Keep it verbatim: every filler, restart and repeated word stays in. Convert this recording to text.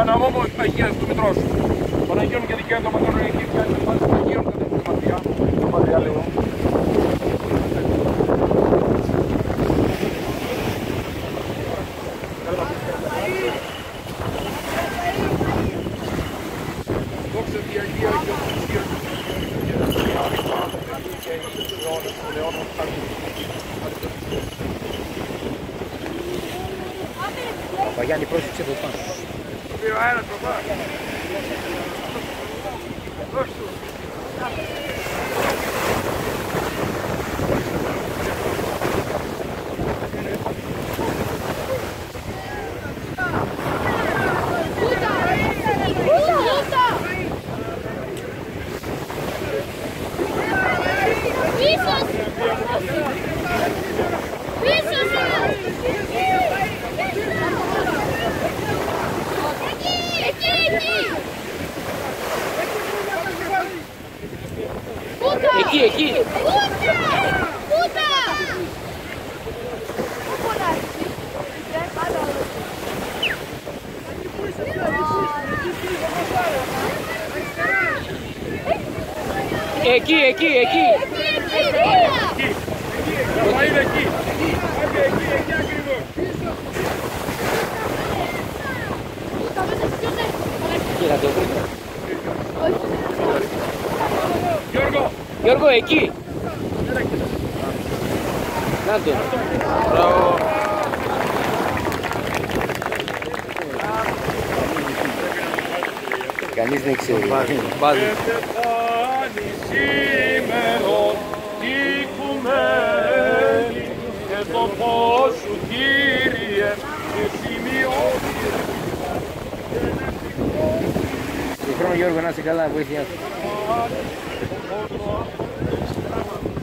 Παναγό μου Αγίας του Μητρός. Παναγιών και δικαίωμα των Αιγυπτιών και των Αγίων κατά την μακριά. Το μακριά λίγο. Δόξα τη Αγία και ο Χριστός Παπαγιάννη, πρόσεξε εδώ πάνω. Πήρε ο αέρας παπά. Δώσ' του. Εκεί, εκεί! Πούτα! Πούτα! Εκεί, εκεί, εκεί! Μα είναι εκεί! Άντε εκεί, εκεί ακριβώς! Κοίτα το βρήκα. Γιώργο! Γιώργο, εκεί! Να το. Μπράβο! Κανείς δεν ξέρει. Μπάζει. Και πεθάνει σήμερον οικουμένη και το φως σου, Κύριε, και σημειώνει. Χρόνο Γιώργο, να είσαι καλά, βοήθειά σου.